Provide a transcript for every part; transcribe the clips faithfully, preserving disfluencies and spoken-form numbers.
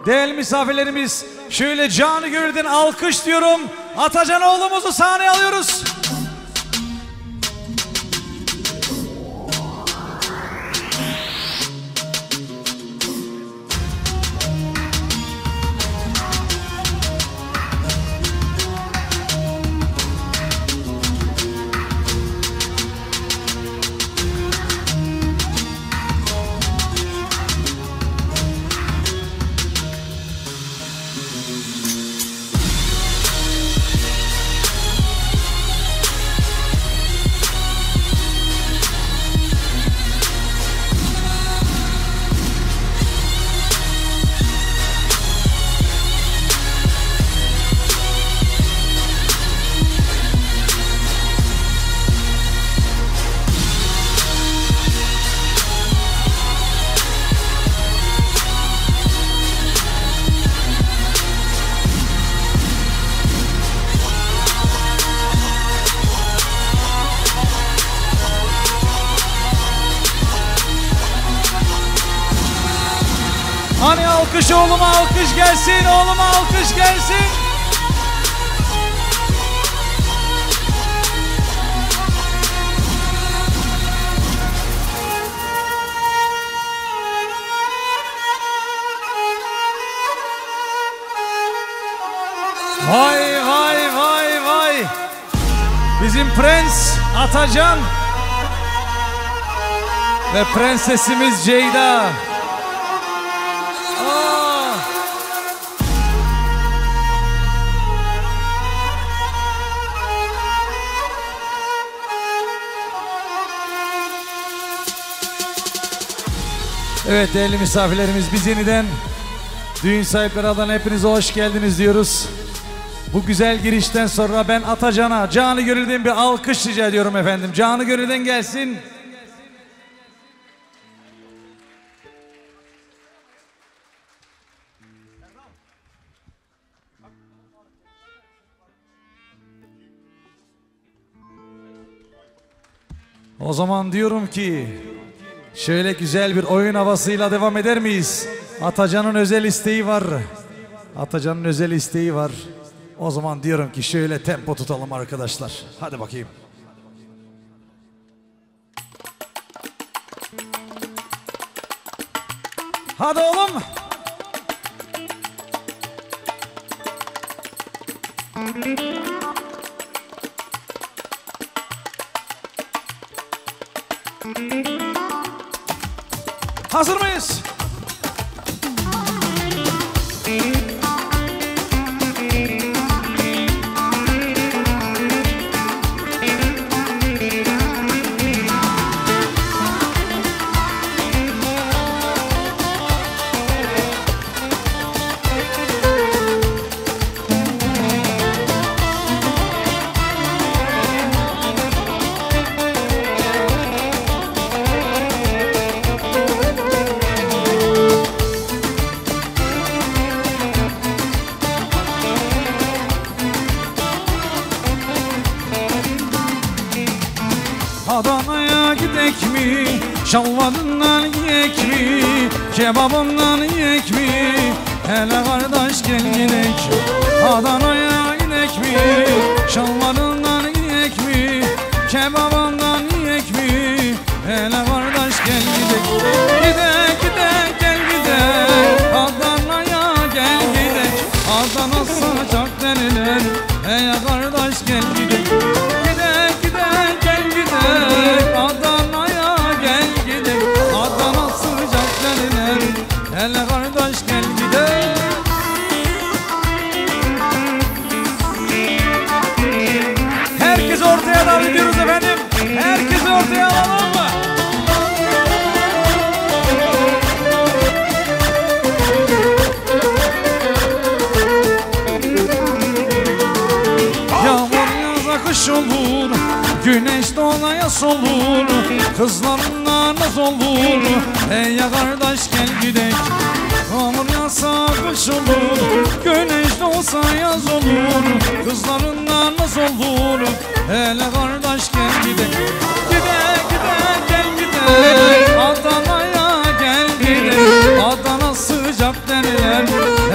Değerli misafirlerimiz, şöyle canı gönülden alkış diyorum. Atacan oğlumuzu sahneye alıyoruz. Hani alkış oğluma alkış gelsin, oğluma alkış gelsin. Vay vay vay vay. Bizim prens Atacan ve prensesimiz Ceyda. Evet değerli misafirlerimiz, biz yeniden düğün sahipleri adına hepinize hoş geldiniz diyoruz. Bu güzel girişten sonra ben Atacan'a canı gönülden bir alkış rica ediyorum efendim. Canı gönülden gelsin. O zaman diyorum ki şöyle güzel bir oyun havasıyla devam eder miyiz? Atacan'ın özel isteği var. Atacan'ın özel isteği var. O zaman diyorum ki şöyle tempo tutalım arkadaşlar. Hadi bakayım. Hadi oğlum. Hazır mıyız? Adana'ya gidek mi? Şalvarından yiyek mi? Kebabından yiyek mi? Hele kardeş gel gidek. Adana'ya gidek mi? Şalvarından yiyek mi? Kebabından yiyek mi? Hele kardeş gel gidek. Gidek gidek gel gidek. Adana'ya gel gidek. Adana sıcak denilen. Hey kardeş gel gidek. Gidek gidek gel gidek. Adana'ya gel gidek. Adana sıcak denilen. Hele kardeş gel gidek. Herkes ortaya davet ediyoruz efendim. Herkesi ortaya alalım mı? Kış olur, güneş doğaya solur, kızlarına naz olur. Ey ya kardeş gel gidek. Yağmur yağsa kış olur, güneş doğsa yaz olur, kızlarına naz olur. Hele kardeş gel gidek. Gidek gidek gel gidek. Adana'ya gel gidek. Adana sıcak denilen.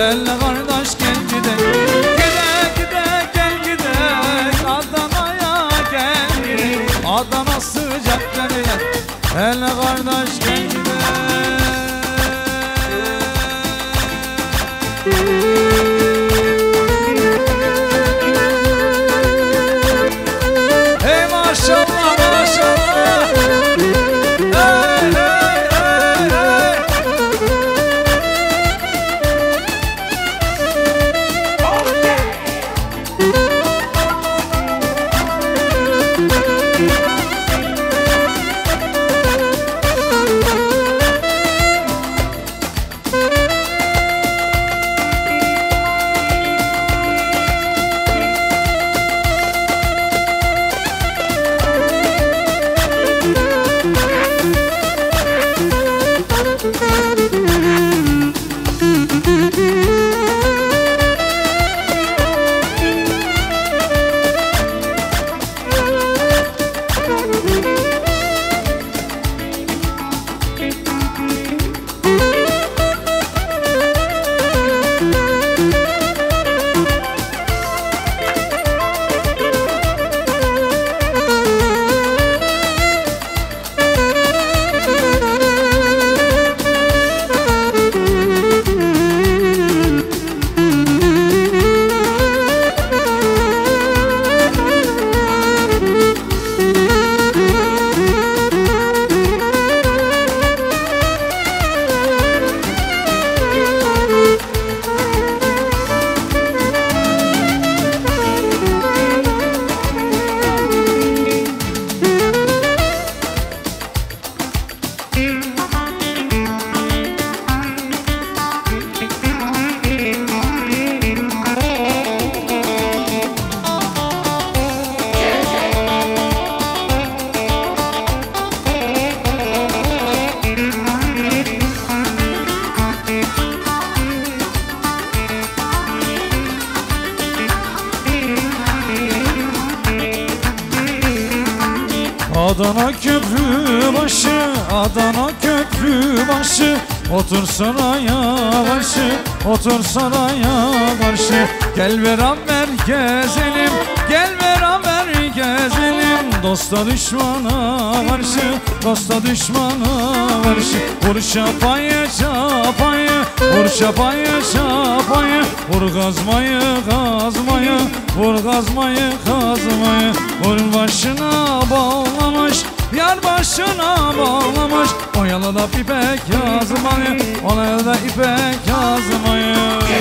Adana köprü başı, Adana köprü başı. Otur saraya karşı, otur saraya karşı. Gel beraber gezelim, gel beraber gezelim. Dosta düşmana karşı, dosta düşmana karşı. Vur şapayı şapayı, vur şapayı şapayı. Vur kazmayı kazmayı, vur kazmayı kazmayı. Vur başına bağlamış, yar başına bağlamış. O yalıda ipek yazmayı, o yalıda ipek yazmayı.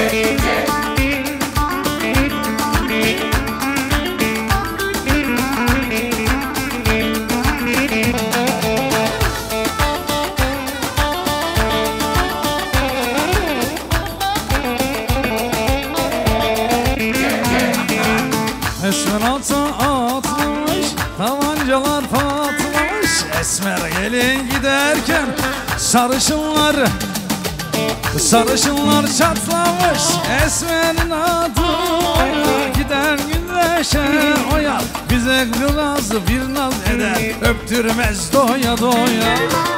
Esmer ata atlamış, tabancalar patlamış. Esmer gelin giderken sarışınlar, sarışınlar çatlamış. Esmer'in adı oya, gider güneşe oya. Bize kılaz bir naz eder, öptürmez doya doya.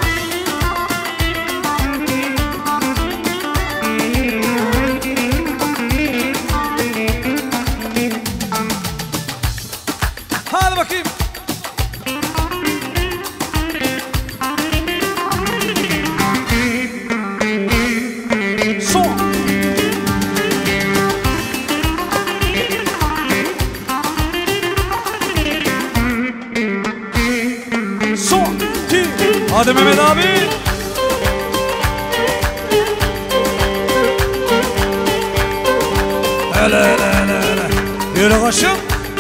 Hadi bakayım. Son. Son. Ki. Hadi Mehmet abi. Hele hele hele hele. Yürü koşun.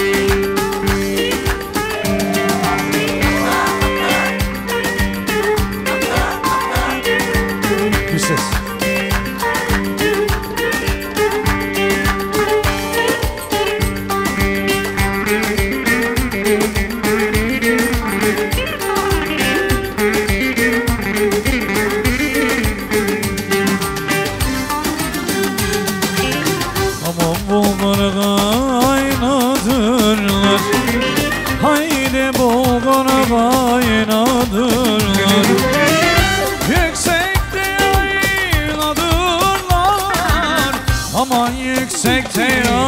Ses. Aman bulgur kaynadırlar, haydi bulgur kaynadırlar. Yüksekte yayladırlar, aman yüksekte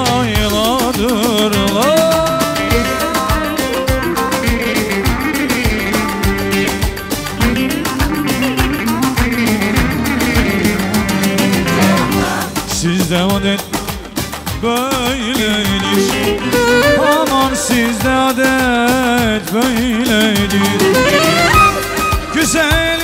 yayladırlar. Sizde adet böyledir, aman sizde adet böyledir. Güzel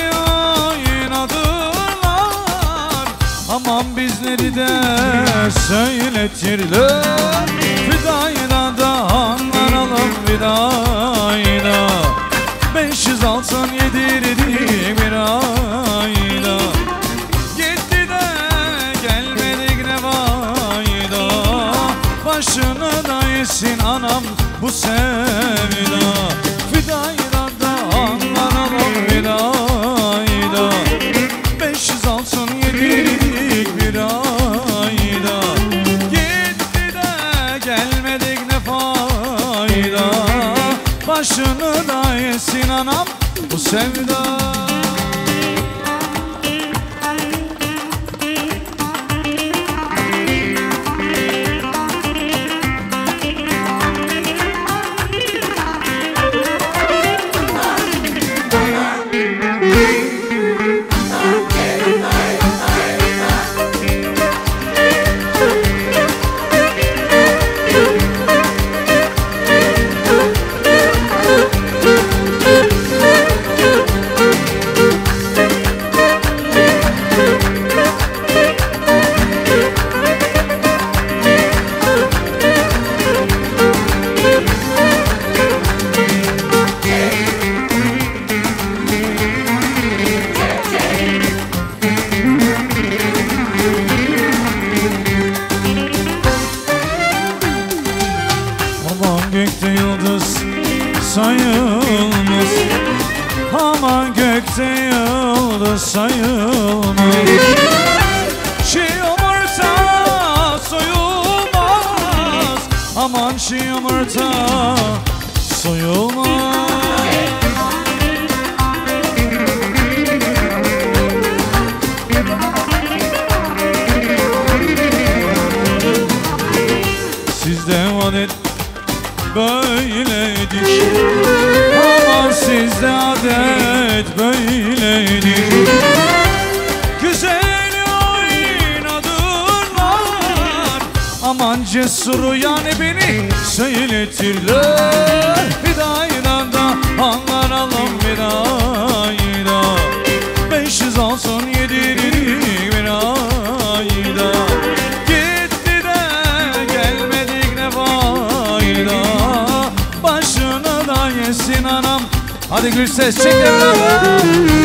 oynadırlar, aman bizleri de söyletirler. Fidayda da anlaralım fidayda, beş yüz altın yedirdik bir ayda. Gitti de gelmedik ne fayda, başını da yesin anam bu sevda. Fidayda da anlaralım fidayda, beş yüz altın yedirdik bir ayda. Gitti de gelmedik ne fayda, başını da yesin anam bu sevda. gökte yıldız sayılmaz, aman gökte yıldız sayılmaz. Çiğ yumurta soyulmaz, aman çiğ yumurta soyulmaz. sizde adet böyledir. Aman sizde adet böyledir. Güzel oynadırlar, aman cesuru yani beni söyletirler. Fidayla da anlaralım fidayla, beş yüz olsun yediririm bir ayda. Gitti de gelmedik ne fayda, başını da yesin anam. Hadi Gülses çek evladım.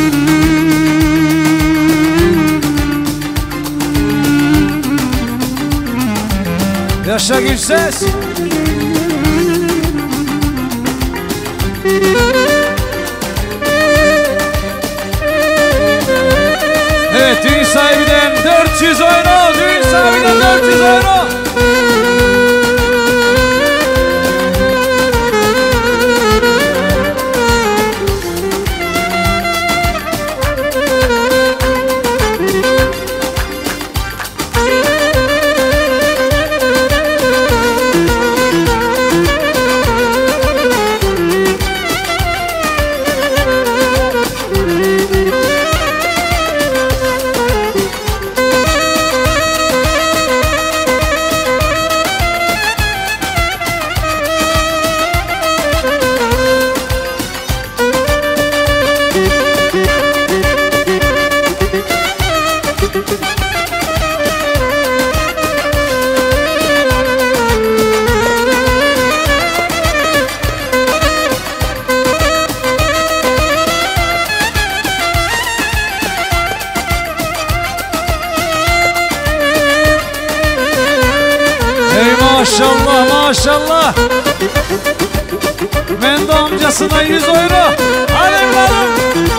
Yaşa Gülses. Evet, düğün sahibinden dört yüz euro. Düğün sahibinden dört yüz euro. Maşallah maşallah. Ben de amcasına yüz euro. Hadi evladım.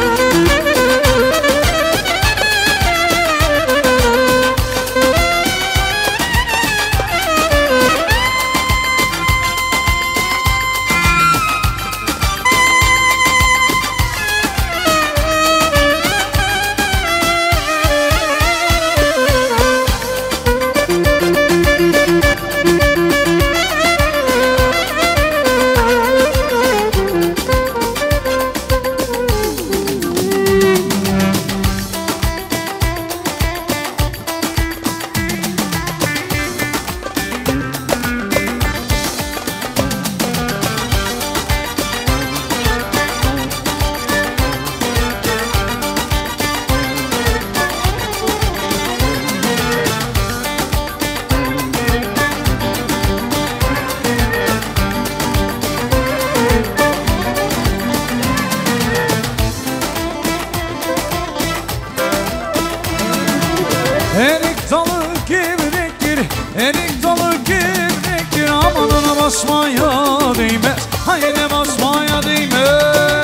Erik dalı gevrektir, erik dalı gevrektir. Amanına basmaya değmez, haydi basmaya değmez.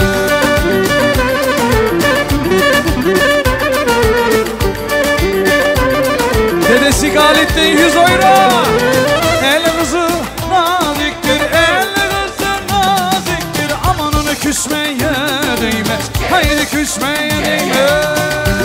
Dedesi Galip'ten yüz euro. El kızı naziktir, el kızı naziktir. Amanını küsmeye değmez, haydi küsmeye değmez.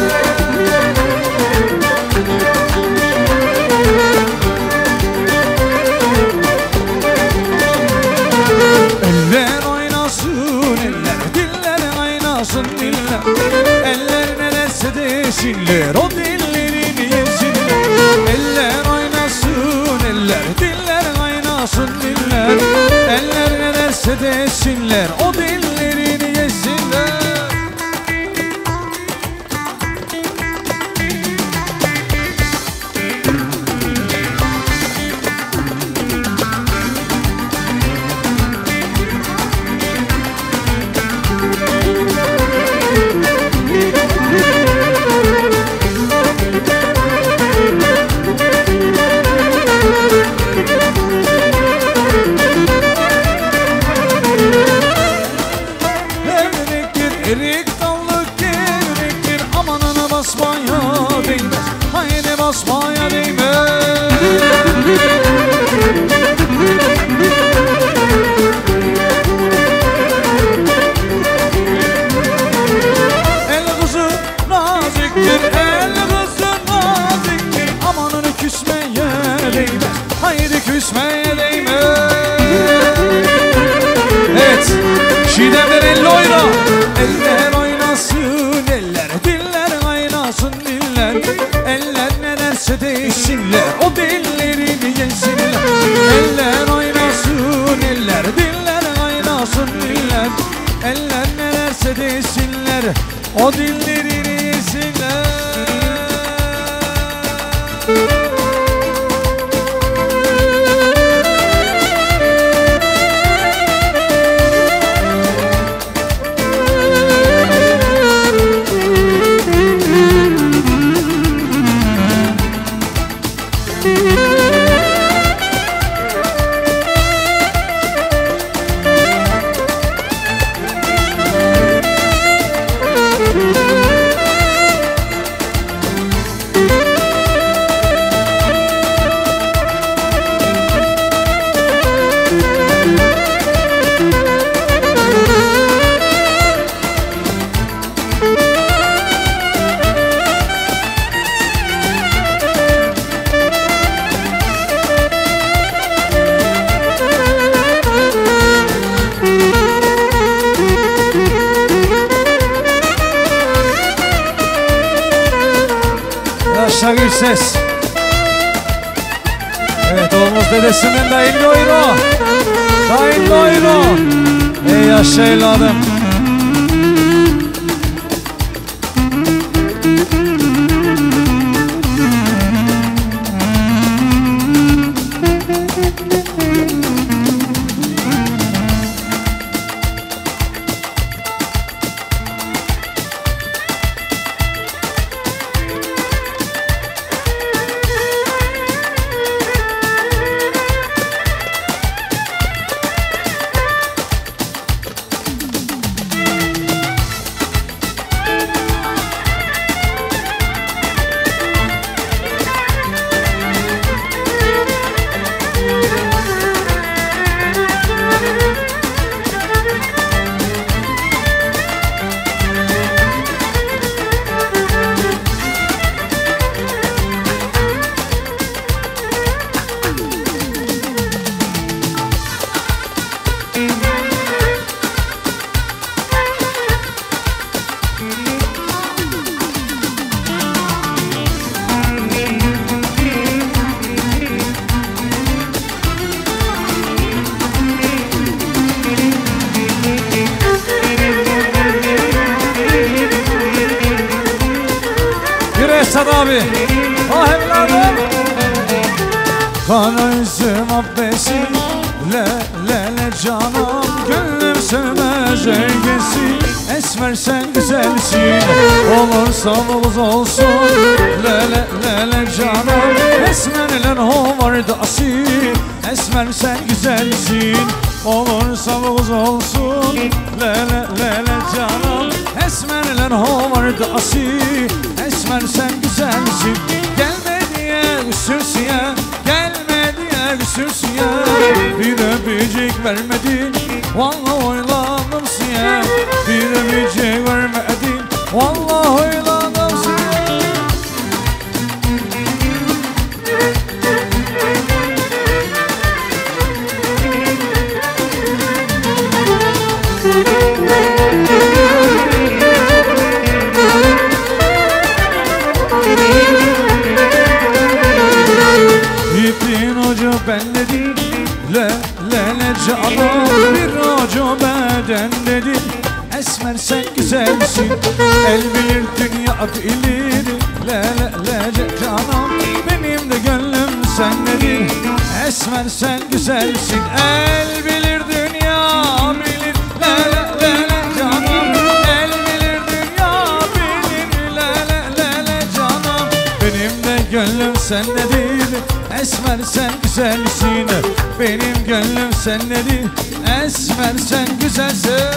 Eller oynasın eller, diller oynasın diller. Eller ne derse desinler, o dillerini yesinler. Eller oynasın eller, diller oynasın diller. Eller ne derse desinler, o dillerini yesinler. Şidemler elli oyna. Eller oynasın eller, diller kaynasın diller. Eller ne derse desinler, o dillerini yesinler. Eller oynasın eller, diller kaynasın diller. Eller ne derse desinler, o dillerini yesinler. Yaşa Gülses. Evet, oğlumuz dedesinden de elli euro. Da elli euro. Ey yaşa evladım. Esad abi, ah evladım. Kara yüzüm abbesin, le le le canım. Gönlüm sevmez ergesi, esmer sen güzelsin. Olursa buluz olsun, le le le le canım. Esmerler hovardı asil, esmer sen güzelsin. Olursa buluz olsun, le le le le canım. Esmerler hovardı asil, esmer sen güzelsin. Gelme diye üsürsüye, gelme diye üsürsüye. Bir öpücük vermedin, vallahi oylandım siye. Bir öpücük vermedin, vallahi oylandım siye. Bendedim, le le le canım. Bir ucu beden dedim, esmer sen güzelsin. El bilir dünya bilir, le le le canım. Benim de gönlüm sendedir, esmer sen güzelsin. El bilir dünya bilir, le le le le canım. El bilir dünya bilir, le le le le canım. Benim de gönlüm sendedir, esmer sen güzelsin. Benim gönlüm sendedir, esmer sen güzelsin.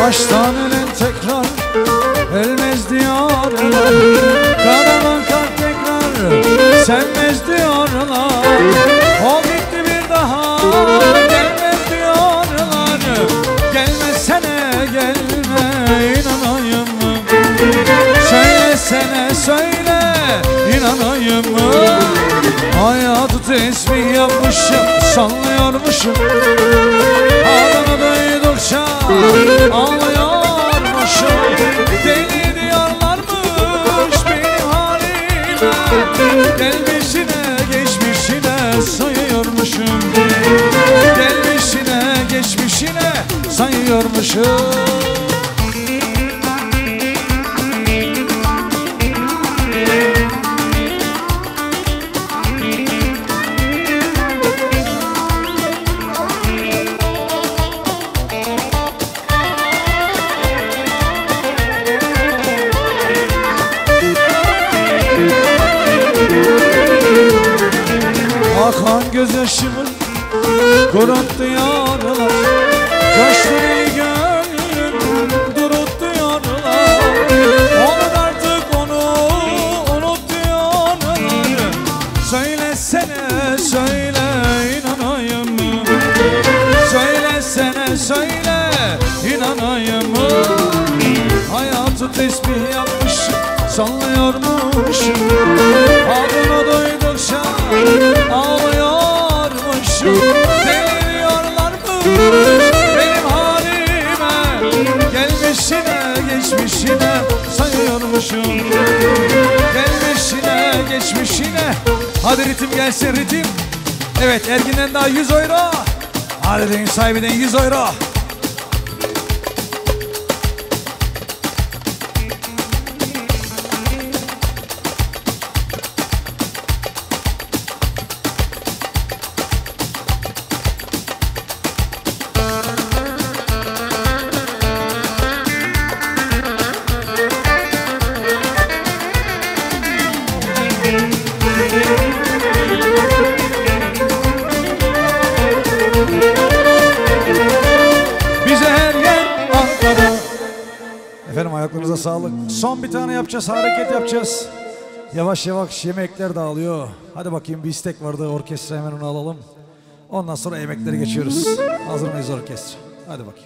Baştan ölen tekrar ölmez diyorlar. Kananan kalp tekrar sevmez diyorlar. O gitti bir daha gelmez diyorlar. Gelmezsene gelme inanayım mı? Söylesene söyle inanayım mı? Hayatı tesbih yapmışım sallıyormuşum. Adını duydukça ağlıyormuşum. Deli diyorlarmış benim halime. Gelmişine geçmişine sayıyormuşum. Gelmişine geçmişine sayıyormuşum. Akan gözyaşımı kuruttu yaralar. Yaşlı gönlüm duruttu yaralar. Onu artık onu unut diyorlar. Söylesene söyle inanayım mı? Söylesene söyle inanayım mı? Hayatı tesbih yapmışım sallıyormuşum. Adını duydukça ağlıyormuşum. Deliriyorlarmış benim halime. Gelmişine geçmişine sayıyormuşum. Gelmişine geçmişine. Hadi ritim gelsin ritim. Evet, Ergin'den daha yüz euro. Hadi deyin sahibinden yüz euro. Efendim ayaklarınıza sağlık. Son bir tane yapacağız, hareket yapacağız. Yavaş yavaş yemekler dağılıyor. Hadi bakayım, bir istek vardı orkestra, hemen onu alalım. Ondan sonra yemekleri geçiyoruz. Hazır mıyız orkestra? Hadi bakayım.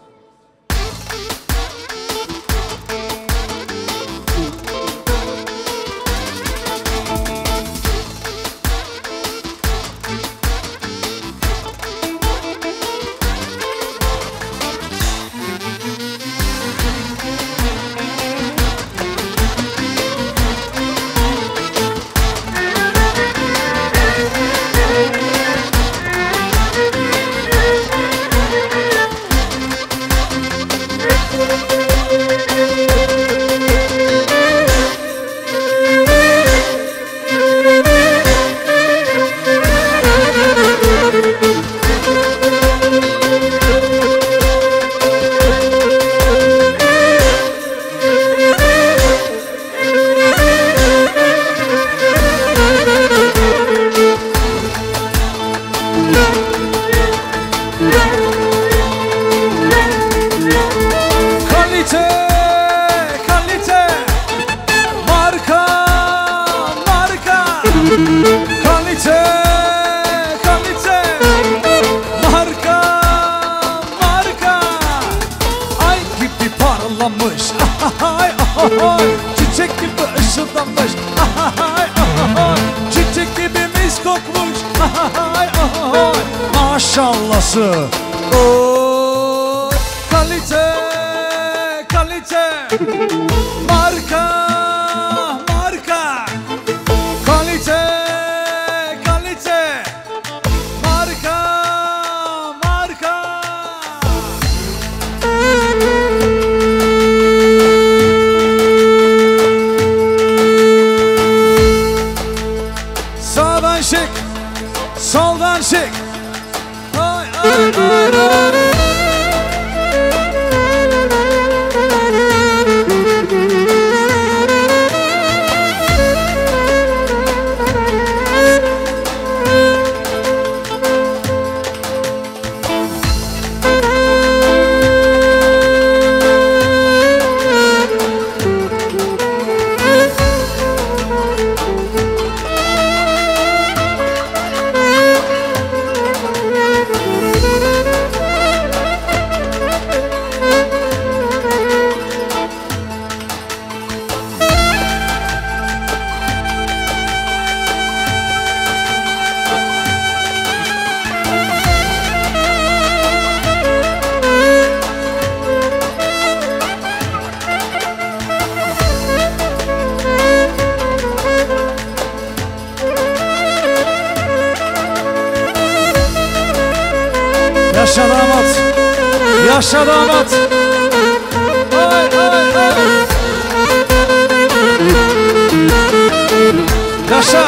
Çiçek gibi ışıldanmış, çiçek gibi mis kokmuş, maşallahsı. Oh, kalite, kalite, marka, marka, kalite, kalite, marka, marka. Sağdan şık, soldan şık. Ay ay ay ay. Yaşa damat. Ay ay ay. Yaşa.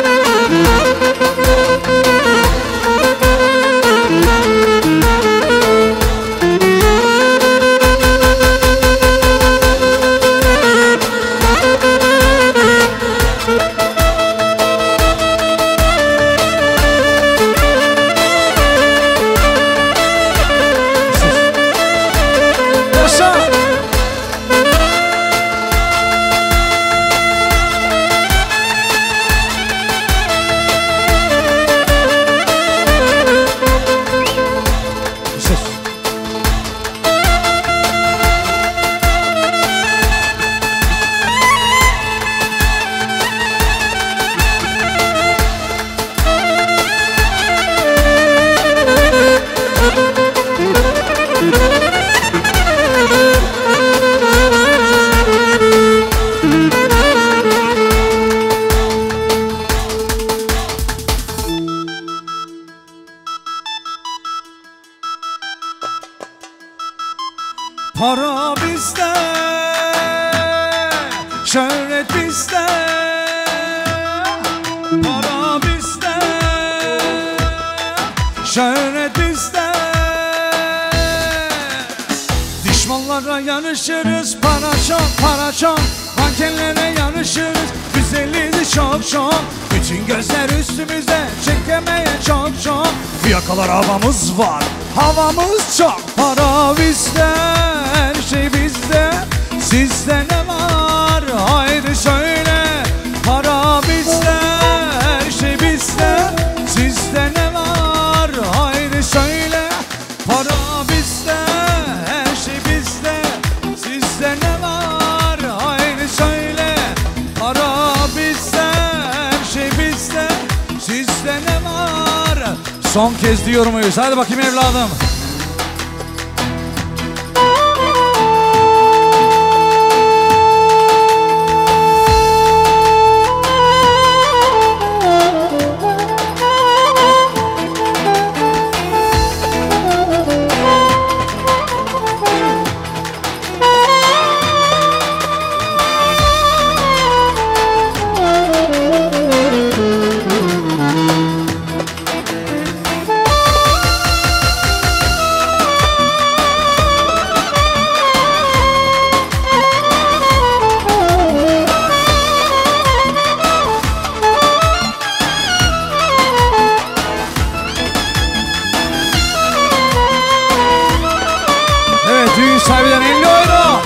Para bizde, şöhret bizde. Para bizde, şöhret bizde. Düşmanlara yarışırız, para çok, para çok. Mankenlere yarışırız, güzelliği çok çok. Bütün gözler üstümüzde, çekemeye çok çok. Fiyakalar havamız var, havamız çok. Para bizde, her şey bizde. Sizde ne var? Haydi söyle. Para bizde, her şey bizde. Sizde ne var? Haydi söyle. Para bizde, her şey bizde. Sizde ne var? Haydi söyle. Para bizde, her şey bizde. Sizde ne var? Son kez diyor muyuz? Hadi bakayım evladım. Sahibinden elli euro.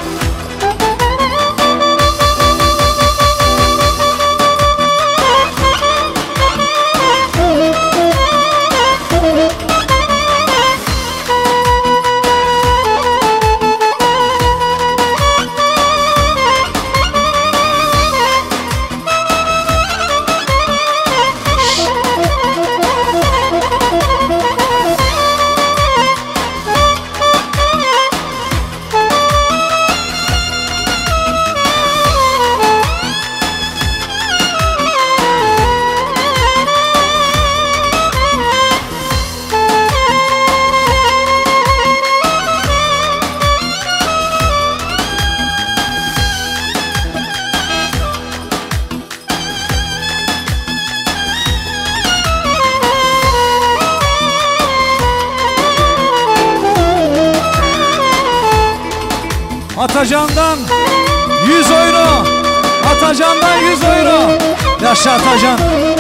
Atacan'dan yüz euro. Atacan'dan yüz euro. Yaşa Atacan.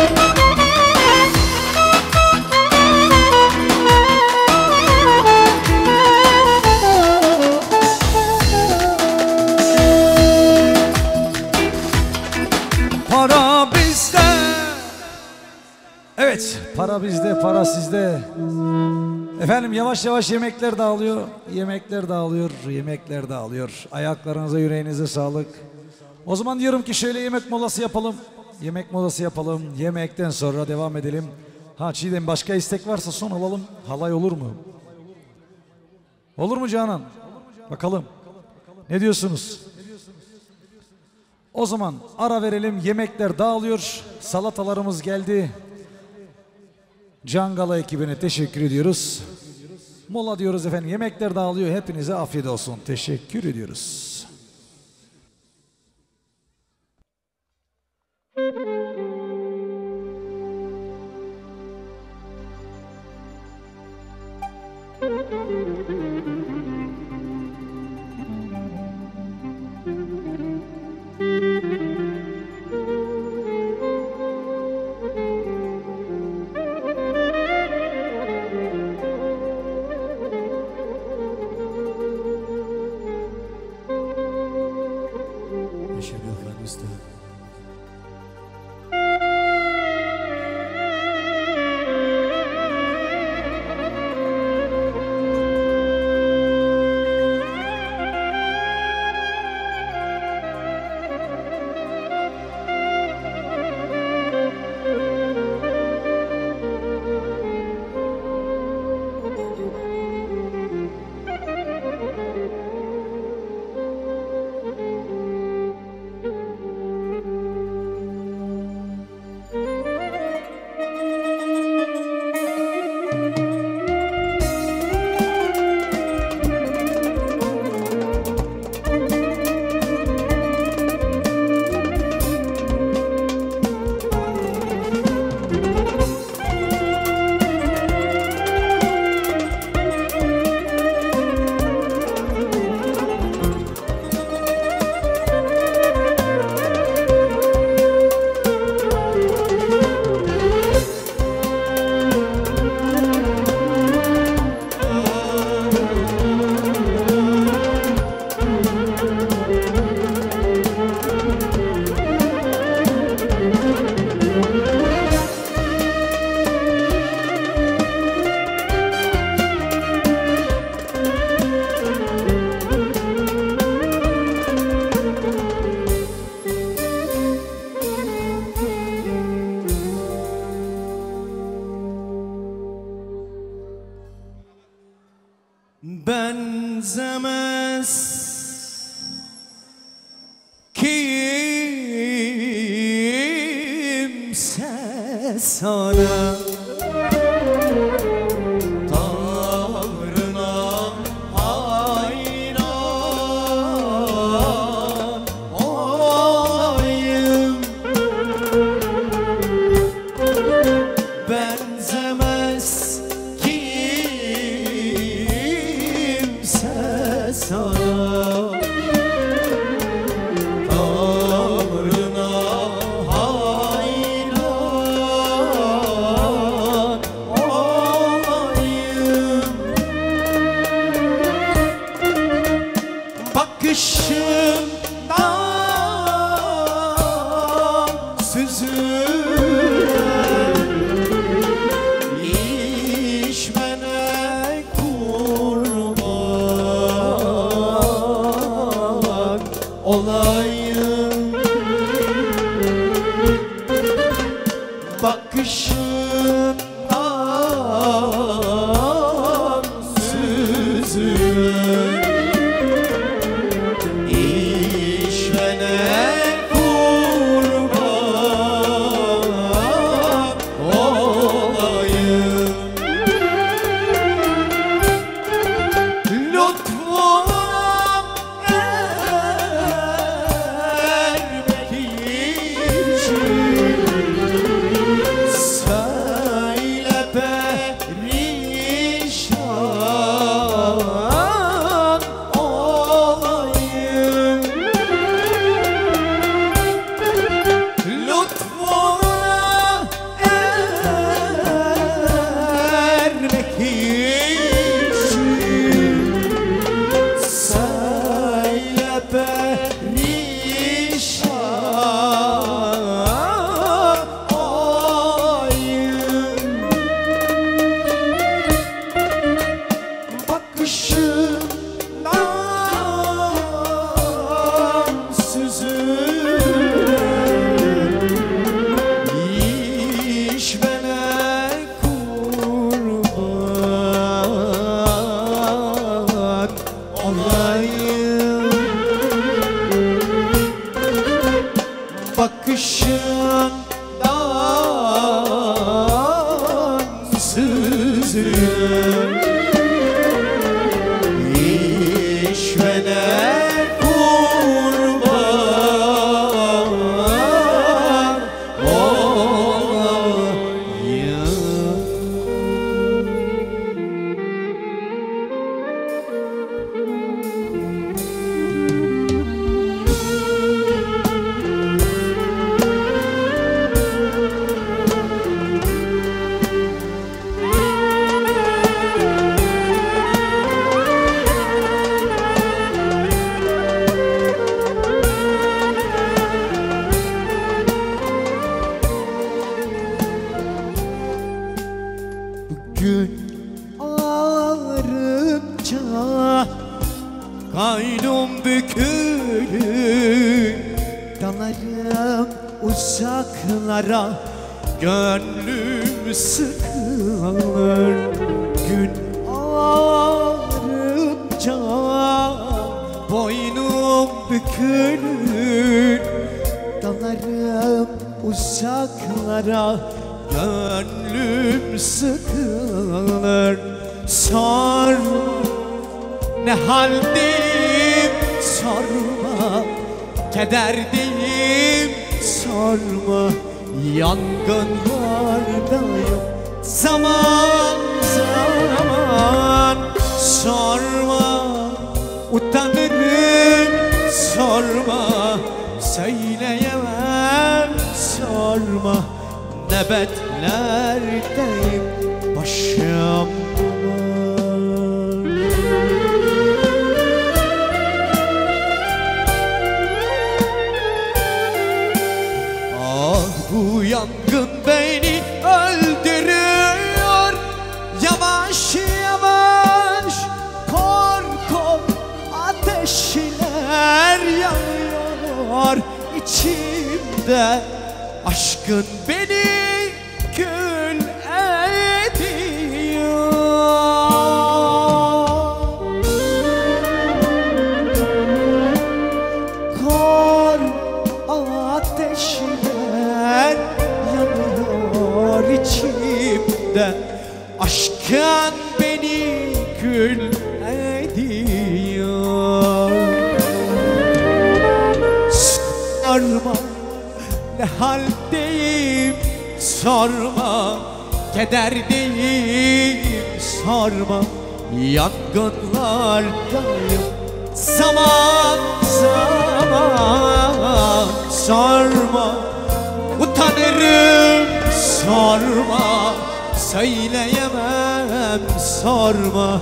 Para bizde. Evet, para bizde, para sizde. Efendim yavaş yavaş yemekler dağılıyor. Yemekler dağılıyor, yemekler dağılıyor. Ayaklarınıza, yüreğinize sağlık. O zaman diyorum ki şöyle yemek molası yapalım. Yemek molası yapalım. Yemekten sonra devam edelim. Ha Çiğdem, başka istek varsa son alalım. Halay olur mu? Olur mu Canan? Bakalım. Ne diyorsunuz? O zaman ara verelim. Yemekler dağılıyor. Salatalarımız geldi. Cangala ekibine teşekkür ediyoruz. Mola diyoruz efendim. Yemekler dağılıyor. Hepinize afiyet olsun. Teşekkür ediyoruz. Benzemez kimse sana, tavrına hayran olayım. Benzemez kimse sana, tavrına hayran olayım. Bakışından süzülen içmene kurban olayım. Bakışından süzülen içmene kurban olayım. Lütfuna ermek için söyle perişan olayım. Lütfuna ermek için söyle perişan olayım. Bakışından süzülen içmene kurban olayım. Bakışından süzülen Kaynum bükülür, dalarım uzaklara. Gönlüm sıkılır gün ağarınca. Boynum bükülür, dalarım uzaklara. Gönlüm sıkılır. Sor ne haldeyim sorma, kederdeyim sorma. Yangınlardayım zaman zaman. Sorma utanırım sorma, söyleyemem sorma. Nöbetlerdeyim başım bu yangın beni öldürüyor. Yavaş yavaş kor kor ateşler yanıyor içimde. Aşkın beni kül ediyor. Kor ateşler yanıyor içimde. Aşkın beni kül ediyor. Sorma ne haldeyim sorma, kederdeyim sorma. Yangınlardayım zaman zaman. Sorma utanırım sorma, söyleyemem sorma.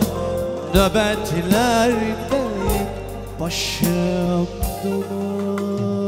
Nöbetlerdeyim başım duman.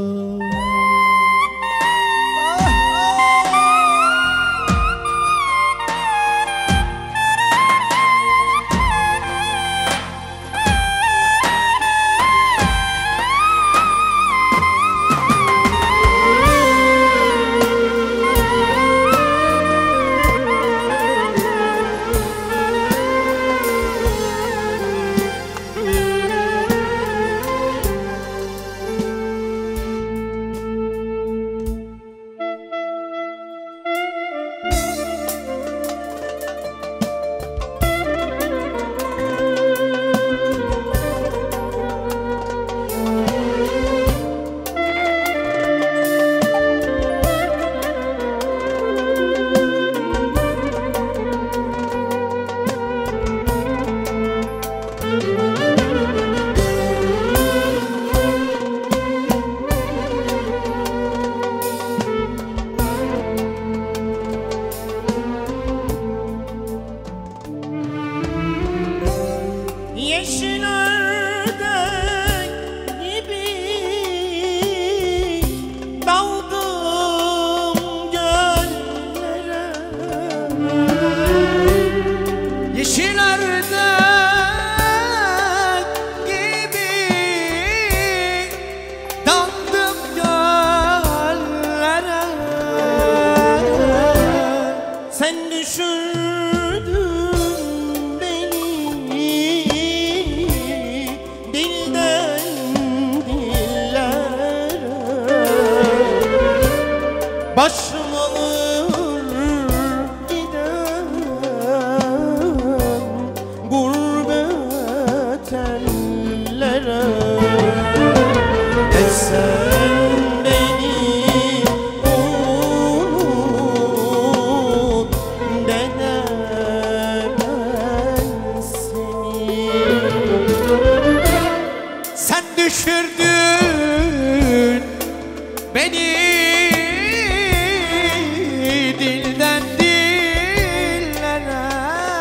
Başım alır gider gurbet ellere. E sen beni unut dene ben seni. Sen düşürdün beni dilden dillere.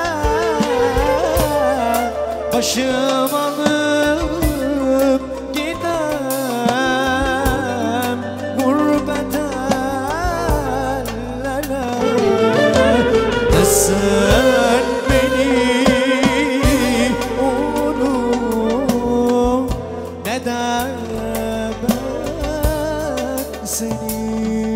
Başım alıp gidem gurbet ellere. E sen beni unut de ben seni.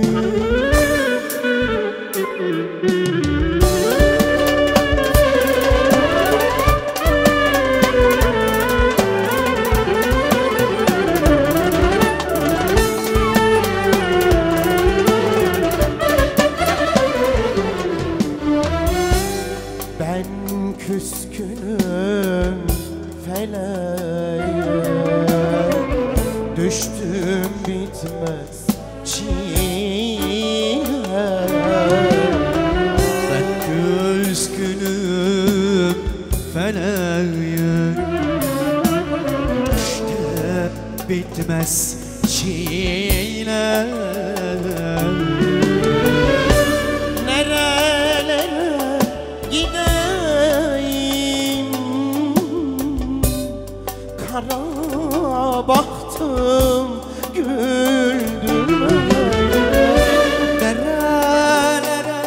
Ben küskünüm feleğe, düştüm bitmez çile. Ben küskünüm feleğe, işte bitmez çile. Nerelere gideyim, kara baktım güldürme. Nerelere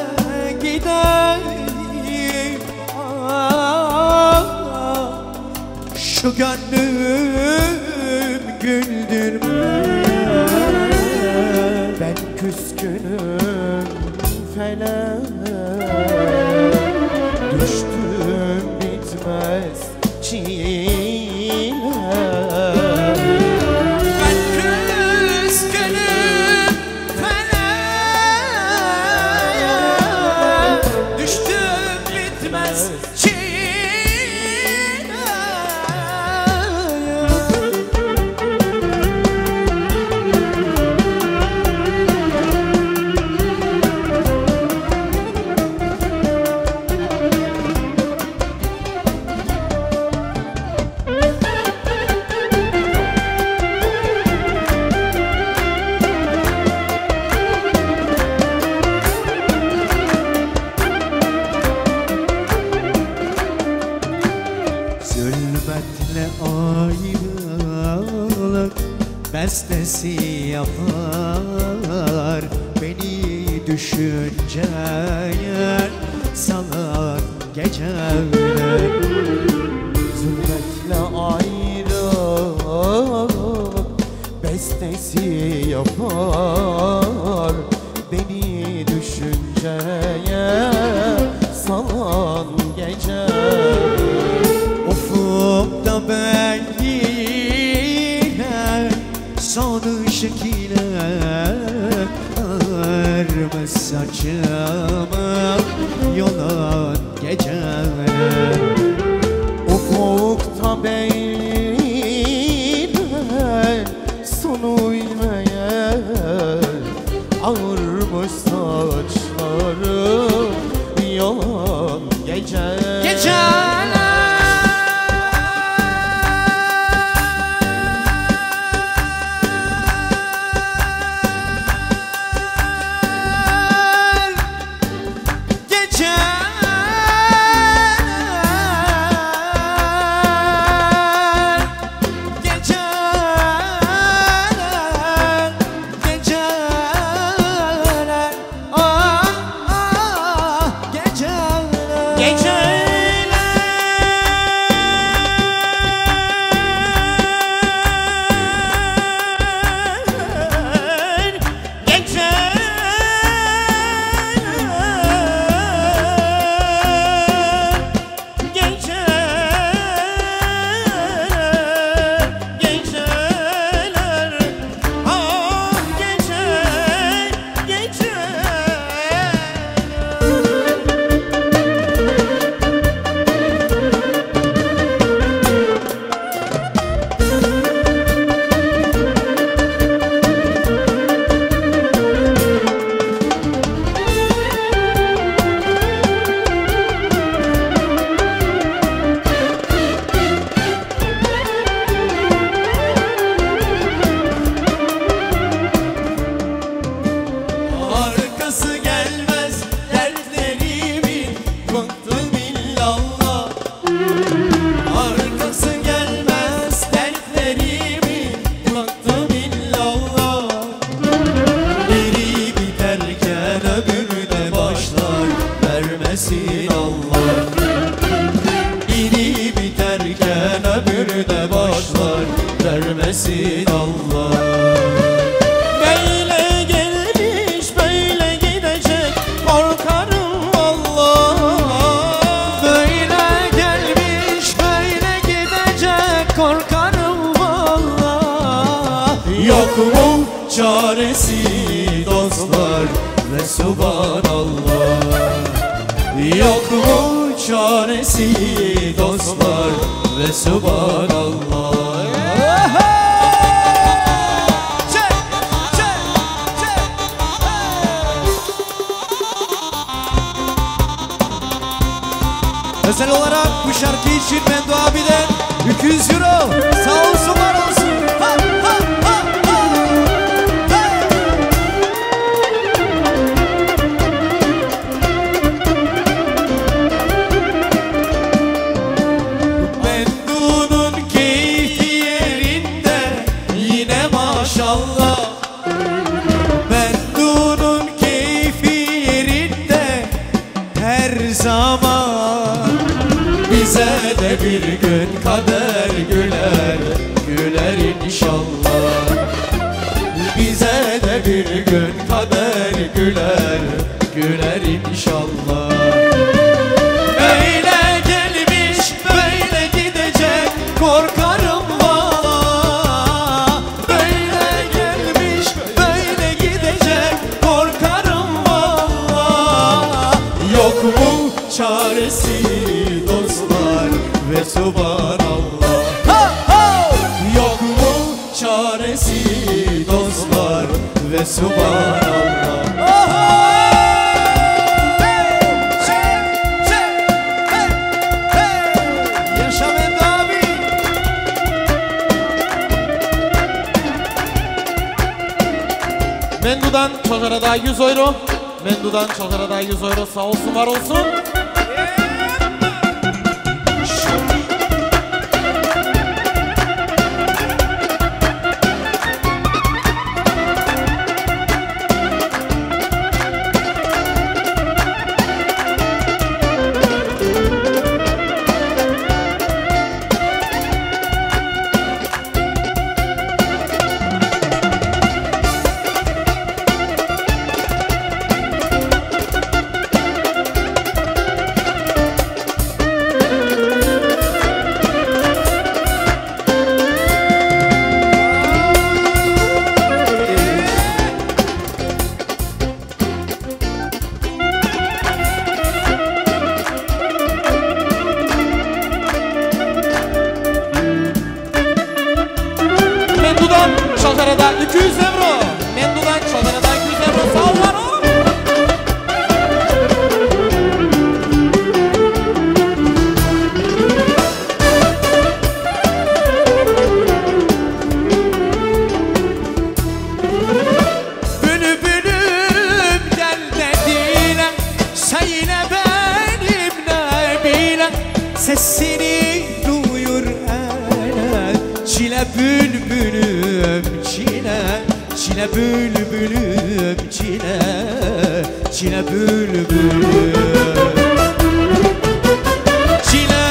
gideyim, ah, şu gönlüm güldürme. Ben küskünüm feleğe, düştüm bitmez çile. Ben küskünüm feleğe, düştüm bitmez çile. Zulmetle ayrılık bestesi yapar, beni düşünceye salan geceler. Zulmetle ayrılık bestesi yapar, beni düşünceye salan gece. Ufukta ben yine son ışık ile ağarmış saçımı yolan geceler. Ufukta beyler sonu ilmeye ağırmış saçlarım yalan gece. çaresin Allah. Böyle gelmiş böyle gidecek korkarım vallahi. Böyle gelmiş böyle gidecek korkarım vallahi. Yok mu çaresi dostlar ve subhanallah. Yok mu çaresi dostlar ve subhanallah. Özel olarak bu şarkı için Mendo abiden iki yüz euro sağ olsun var olsun. Ha, ha, ha, ha. Mendo'nun keyfi yerinde yine maşallah. Mendo'nun keyfi yerinde her zaman. Bize de bir gün kader güler, güler inşallah. Bize de bir gün kader güler, güler inşallah. Böyle gelmiş, böyle gidecek, korkarım valla. Böyle gelmiş, böyle gidecek, korkarım valla. Yok mu çaresi dostlar ve subhanallah. Ha, ha! Yok mu çaresi dostlar ve subhanallah. Oho! Hey! Şey, şey, hey, hey! Yaşa Mendo abi. Mendu'dan Çokara'da yüz euro. Mendu'dan Çokara'da yüz euro sağ olsun var olsun. Çokara'da iki yüz euro. Mendu'dan Çokara'da iki yüz euro sağ ol var o. Bülbülüm gel dediğine söyle benimle bile. Sesini duyur ele çile bülbülüm çile. Çile bülbülüm çile. Çile bülbülüm çile.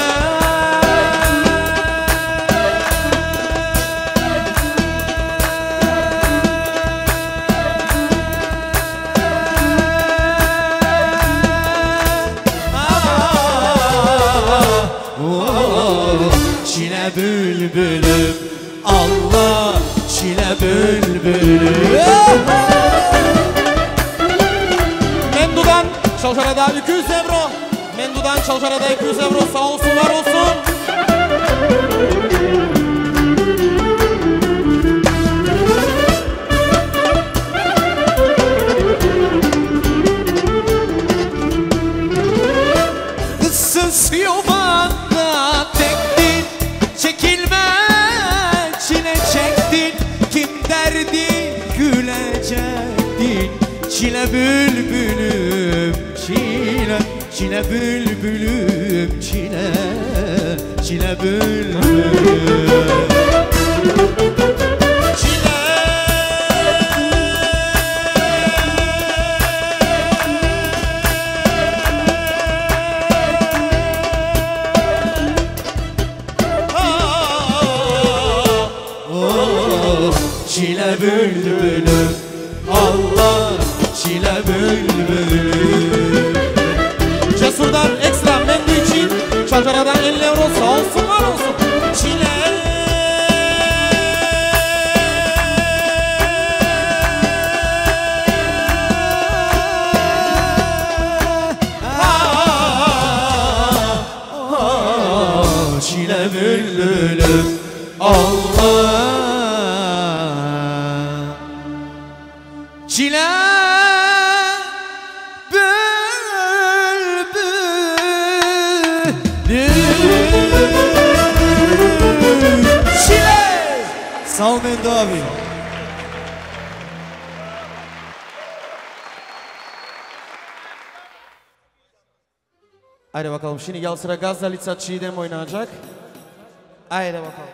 Çile bülbülüm Allah çile bülbülüm. Mendu'dan Çokara'da iki yüz euro. Mendu'dan Çokara'da iki yüz euro sağ olsun var olsun. Issız yuvanda tektin, çekilme çile çektin. Kim derdi gülecektin. Çile bülbülüm çile. Çile bülbülüm çile. Çile bülbülüm çile. Oh çile bülbülüm. Allah çile bülbülüm. Cesur'dan ekstra Mendu için Çalcara'dan elli euro sağ olsun var olsun. Çile çile bülbülüm. Allah çile bülbülüm. Çile. Sağ ol Mendu abi. Haydi bakalım şimdi gel sıra Gazdalitsa Çiğdem oynayacak. Haydi bakalım.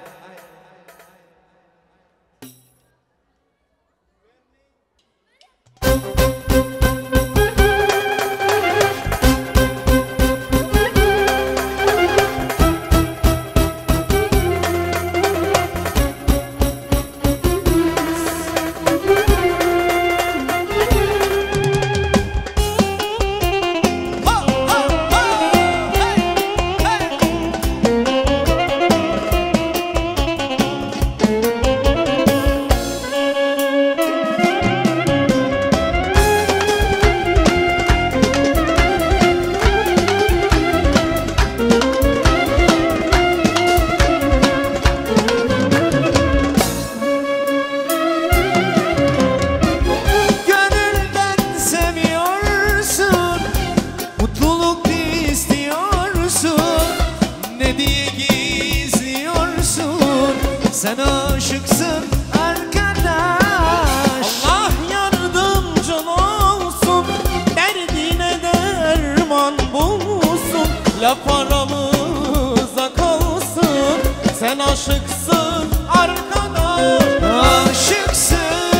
Sen aşıksın arkadaş. Allah yardımcın olsun, derdine derman bulsun. Laf aramızda kalsın, sen aşıksın arkadaş. Aşıksın,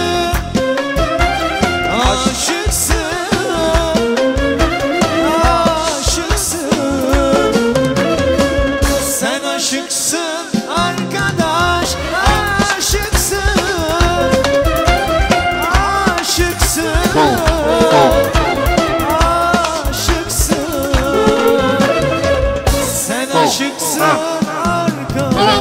aşıksın, aşıksın. Sen aşıksın arkadaş. Aşıksın, aşıksın, aşıksın. Sen aşıksın arkadaş.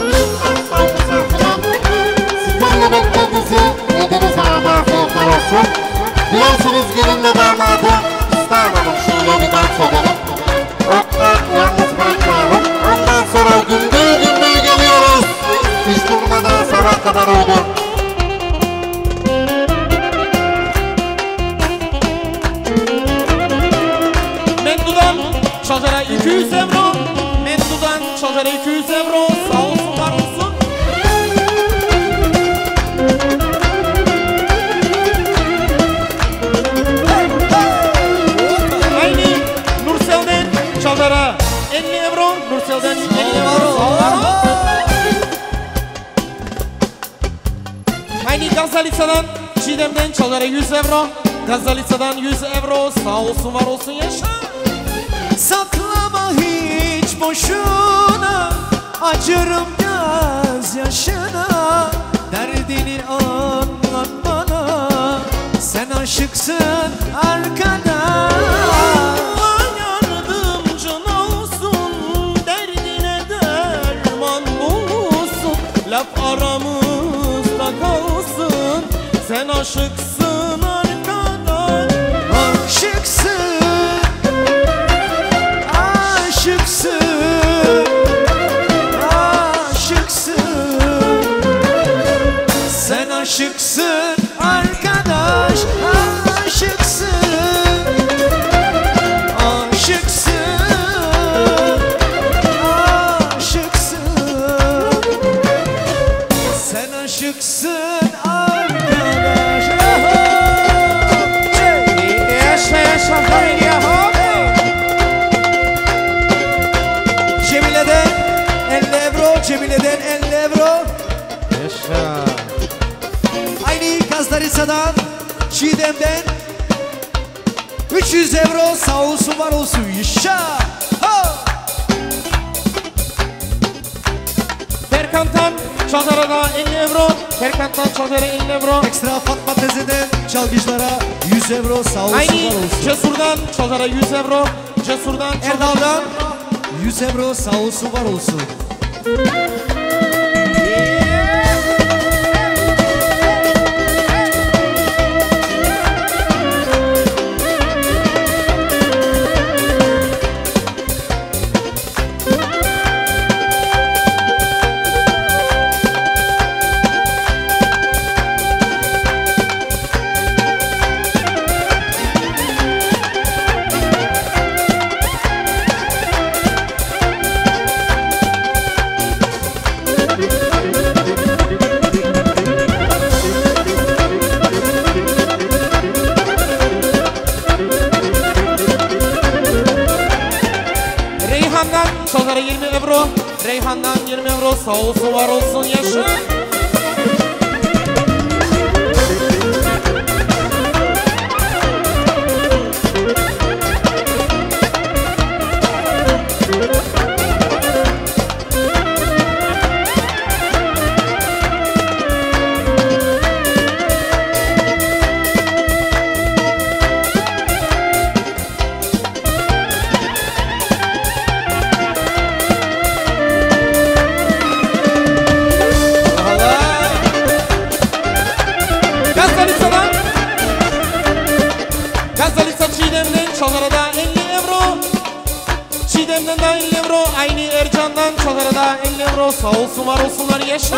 Sizlerle beklediğinizi yediniz hala afiyetler olsun. Dilerseniz gelinle damadı İstanbul'un şiirlerini dans edelim. Okla yalnız bırakmayalım. Ondan sonra gümbür gümbür geliyoruz. Hiç durmadan sabah kadar oldu. Mendu'dan Çalcara iki yüz euro. Mendu'dan Çalcara iki yüz euro. Sağ olsun var olsun. Aynı Nursel'den Çalcara elli euro. Nursel'den elli euro. Sağ olsun. Aynı Gazdalitsa'dan Çiğdem'den Çalcara yüz euro. Gazdalitsa'dan yüz euro. Sağ olsun var olsun yaşa. Saklama hiç boşuna, acırım göz yaşına. Derdini anlat bana, sen aşıksın arkadaş. Allah yardımcın olsun, derdine derman bulsun. Laf aramızda kalsın, sen aşıksın arkadaş. Aşıksın, aşıksın, aşıksın. Sen aşıksın arkadaş. Aşıksın, aşıksın, aşıksın. Sen aşıksın arkadaş. Yaşa yaşa hayır Cemile'den elli euro, Cemile'den elli euro. Yaşa. Aynı Gazdalitsa'dan Çiğdem'den üç yüz euro. Sağ olsun var olsun. Yaşa. Berkan'tan Çalgara'da elli euro. Kerkant'tan Çalgara elli euro. Ekstra Fatma teyzeden çalgıçlara yüz euro sağ olsun Aynı var olsun. Cesur'dan Çalgara yüz euro. Cesur'dan Erdal'dan yüz euro sağ olsun var olsun. Çalgara yirmi euro. Reyhan'dan yirmi euro sağ olsun var olsun yaşa. Çalgara'da elli euro. Çiğdem'den de elli euro. Aynı Ercan'dan Çalgara'da elli euro. Sağ olsun var olsunlar yaşa.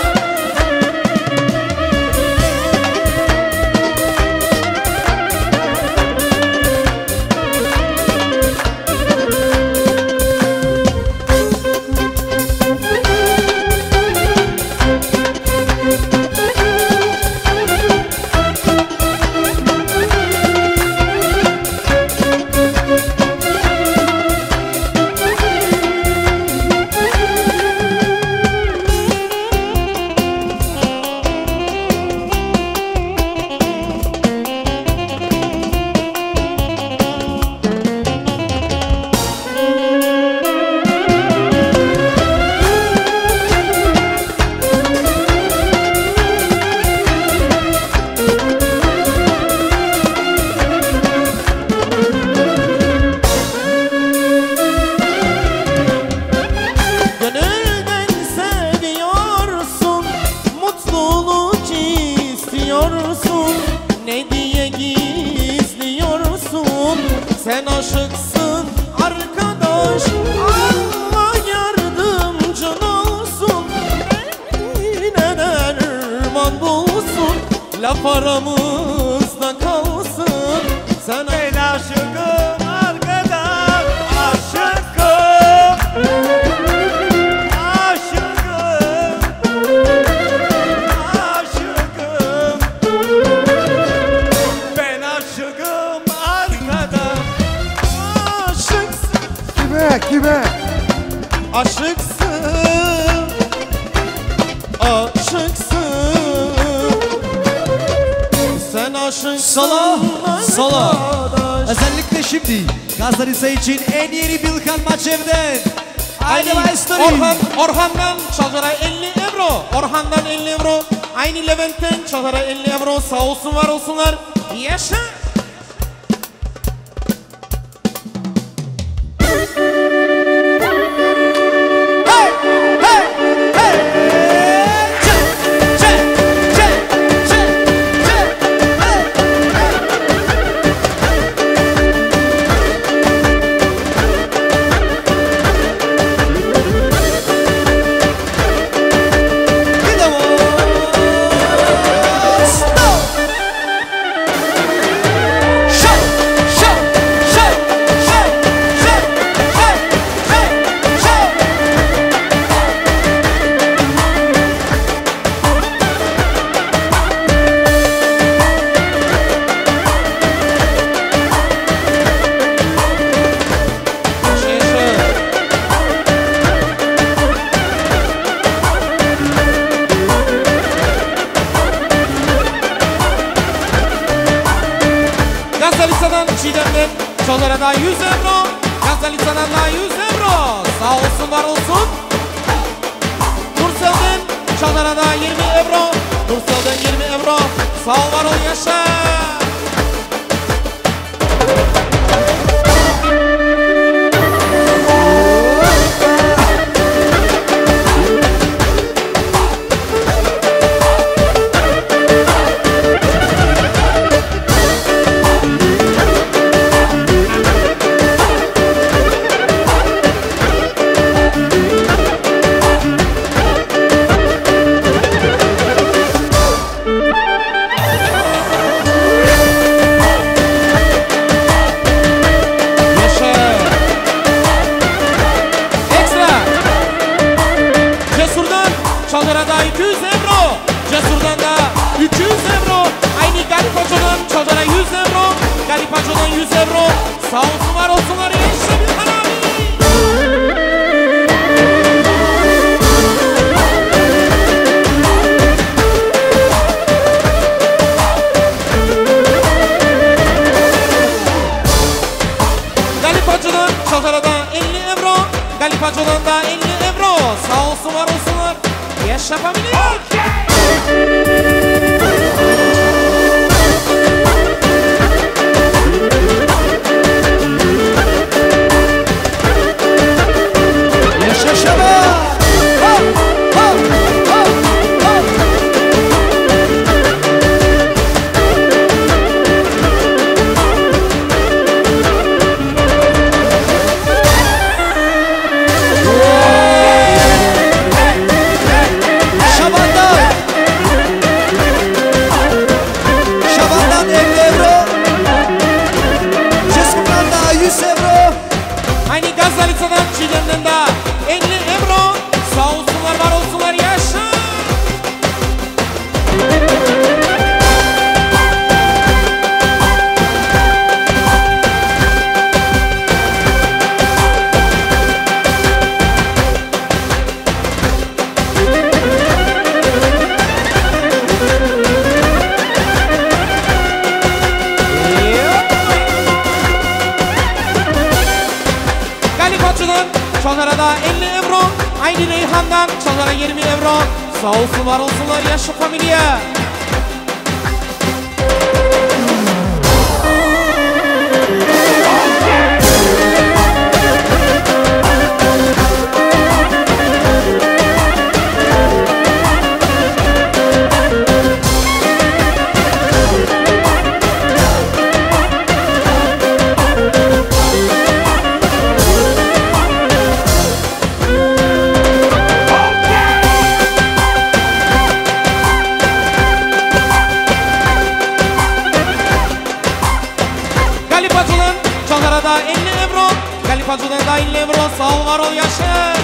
Sen aşıksın arkadaş, Allah yardımcın olsun. Yine derman bulsun, laf aramızda kalsın. Sen Ben aşıkım arkadaş, aşıkım. Aşıkım. Aşıkım. Ben aşıkım arkadaş. Kime, kime? Aşıksın, aşıksın. Sen aşıksın. Sala, sala. arkadaş. Özellikle şimdi Gazlarisa için en yeni Bilkan Maçev'den. Haydi Aynı maestro. Orhan, Orhan'dan Çalgara elli euro. Orhan'dan elli euro. Aynı Levent'ten Çalgara elli euro. Sağ olsun var olsunlar. Yaşa. Çiğdem'den Çalgara'da yüz euro. Gazalisa'dan da yüz euro. Sağ olsun var olsun. Bursal'dan Çanlarada yirmi euro. Nursel'den yirmi euro. Sağ ol var ol yaşa. Sağ olsunlar olsunlar yaşa bir harami. Galipacı'dan Çakara'da elli euro. Galipacı'dan da elli euro. Sağ olsunlar olsunlar yaşa familia. Çanlarada elli euro. Aynı Reyhan'dan Çanlara yirmi euro. Sağ olsun var olsunlar yaşa familia. Galipacı'dan da elli euro. Sağ ol var ol yaşa.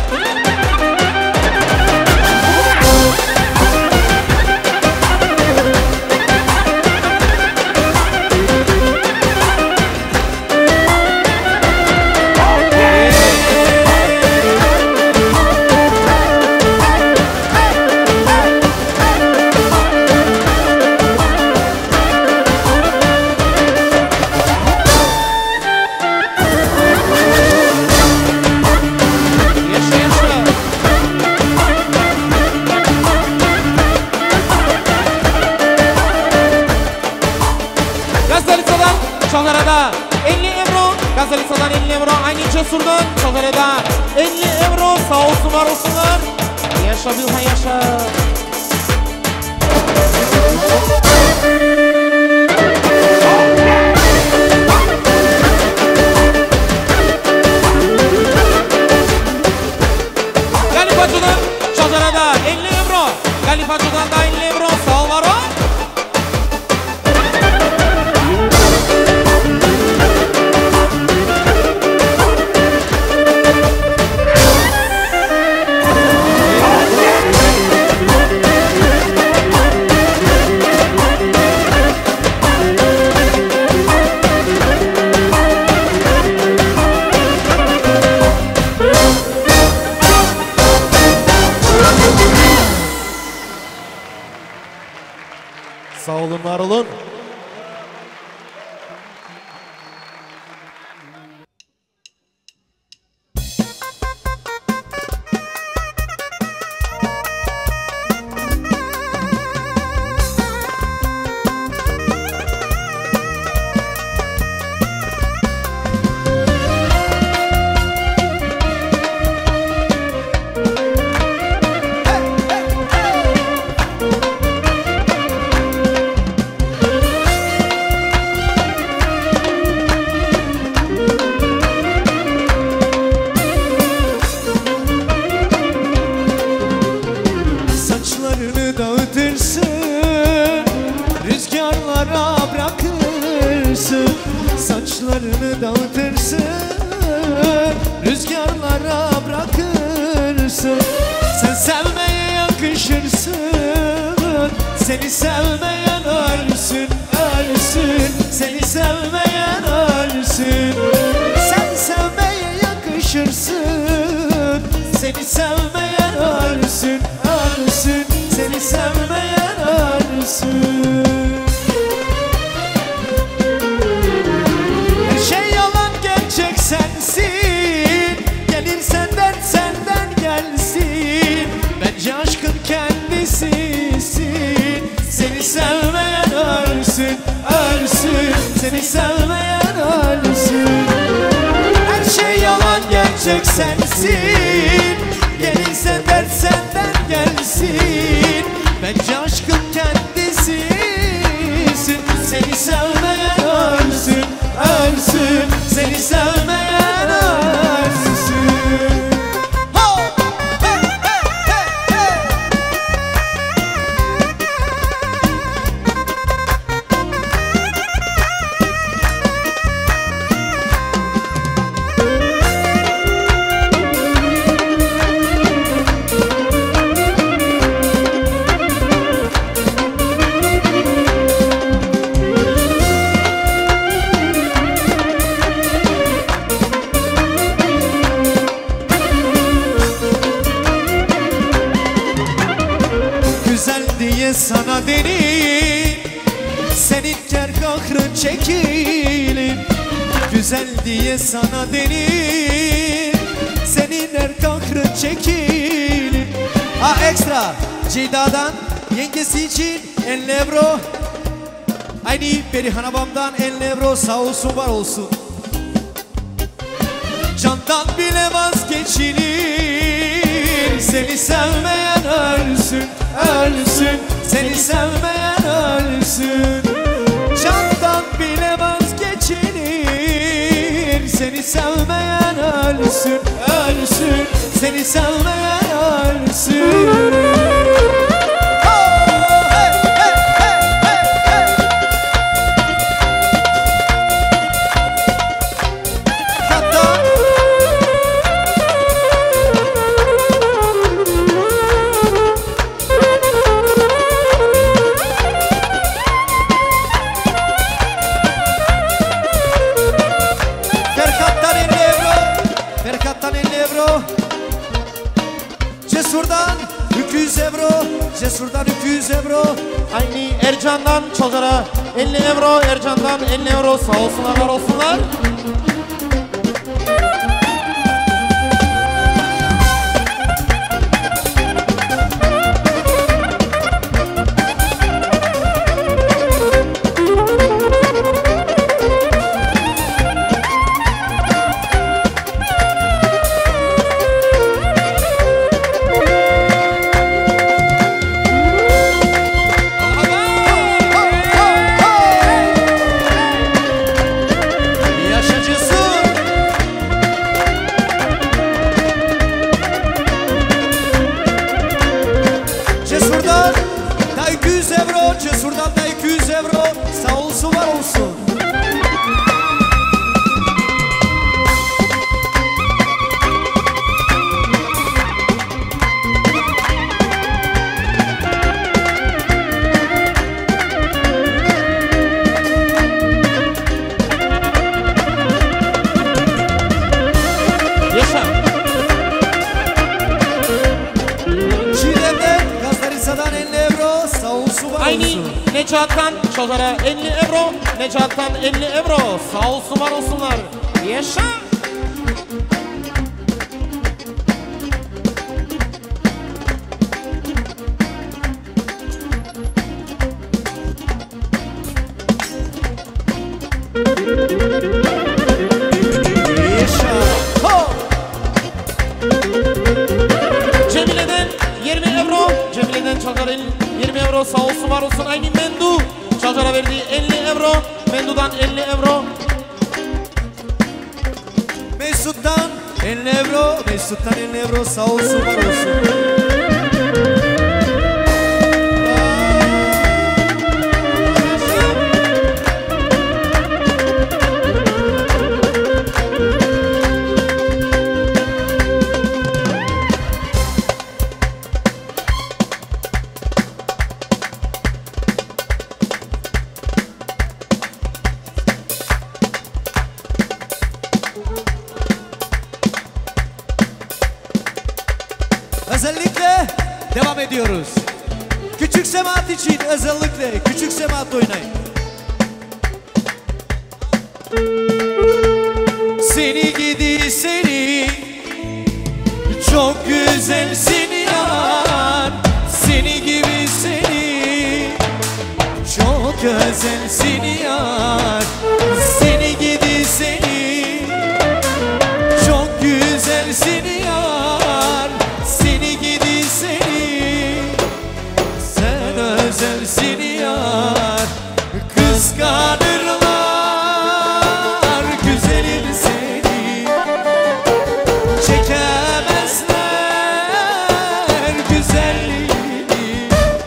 Çanlarada elli euro. Gazalisa'dan elli euro. Aynı Cesur'dan Çanlarada elli euro. Sağ olsun var olsunlar. Yaşa Bilhan yaşa. Galipacı'dan Çanlarada elli euro. Galipacı'dan da elli euro. Sağ ol var ol. Sağ olun, var olun. Saçlarını dağıtırsın, rüzgarlara bırakırsın. Sen sevmeye yakışırsın, seni sevmeyen ölsün, ölsün. Seni sevmeyen ölsün. Sen sevmeye yakışırsın, seni sevmeyen ölsün, ölsün. Seni sevmeyen ölsün. Her şey yalan, gerçek sensin. Gelirsen dert senden gelsin. Bence aşkın kendisisin. Seni sevmeyen ölsün, ölsün. Seni sevmeyen ölsün. Her şey yalan, gerçek sensin. Gelirsen dert senden gelsin. Bence aşkın kendisisin. Seni sevmeyen ölsün, ölsün. Seni sevmeyen ölsün. Ho! Hey, hey, hey, hey! Güzel diye sana denir, senin ker kahrın çekilir. Güzel diye sana denir, senin her kahrın çekilir. Ha ekstra Ceyda'dan yengesi için elli euro. Aynı Perihan abamdan elli euro, sağ olsun var olsun. Candan bile vazgeçilir, seni sevmeyen ölsün, ölsün. Seni sevmeyen ölsün. Candan bile vazgeçilir, seni sevmeyen ölsün, ölsün. Seni sevmeyen ölsün. Cesur'dan iki yüz euro, Cesur'dan iki yüz euro. Aynı Ercan'dan Çolcar'a elli euro, Ercan'dan elli euro. Sağ olsunlar, var olsunlar. Cesur'dan da iki yüz euro, sağ olsun var olsun. Yaşa. Çiğdem'den Gastariza'dan elli euro, sağ olsun var Aynı olsun. Necat'tan Çolcar'a elli euro, Necat'tan elli euro. Sağ olsun, var olsunlar. Yaşa. Yaşa. Ho! Cemile'den yirmi euro, Cemile'den Çolcar'a yirmi euro. Sağ olsun, var olsun. Aynı Mendu Çolcar'a verdiği elli euro, Mendu'dan elli euro. Mesut'tan elli euro, Mesut'tan elli euro, sağ olsun var olsun. ediyoruz. Küçük Semahat için özellikle Küçük Semahat oynayın. Seni gidi seni, çok güzelsin yar. Seni gibi seni, çok güzelsin yar. Seni gidi seni, çok güzelsin yar. Seni gidi seni, sen özelsin yar. Kıskanırlar güzelim seni, çekemezler güzelliğini.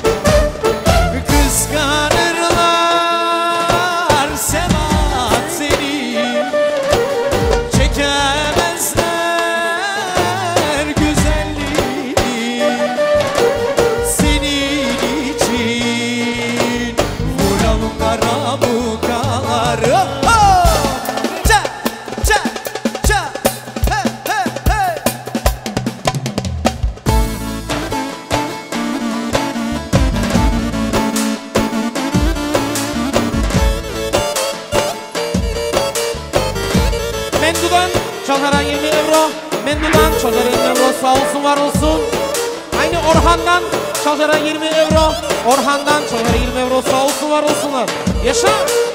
Kıskanırlar Semahat seni, çekemezler güzelliğini. Senin için vuralım karabukaları. Ça ça ça, hey hey hey. Mendu'dan Çalhara yirmi euro. Mendu'dan Çalhara yirmi euro, sağ olsun var olsun. Aynı Orhan'dan Çalhara yirmi euro. Orhan'dan Çalhara yirmi euro, sağ olsun var olsunlar. Yaşa.